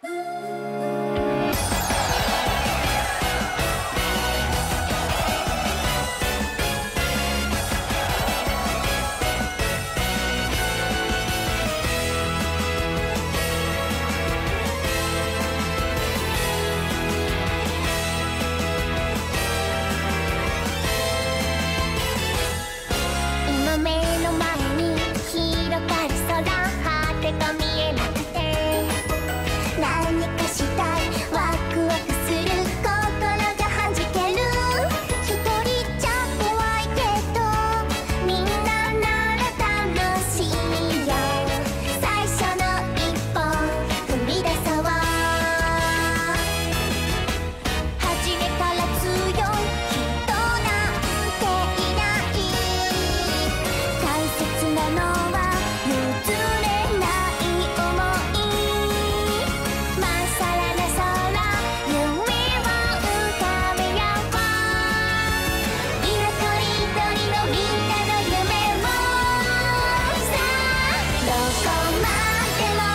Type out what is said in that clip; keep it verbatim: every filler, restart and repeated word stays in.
今目の前に広がる空、果てが見えなくて、何かしたい、ワクワクする、心がはじける。一人じゃ怖いけどみんななら楽しいよ。最初の一歩踏み出そう。初めから強い人なんていない。大切なのは譲れない想い。まっさらな空、夢を浮かべよう。色とりどりのみんなの夢をさあ、どこまでも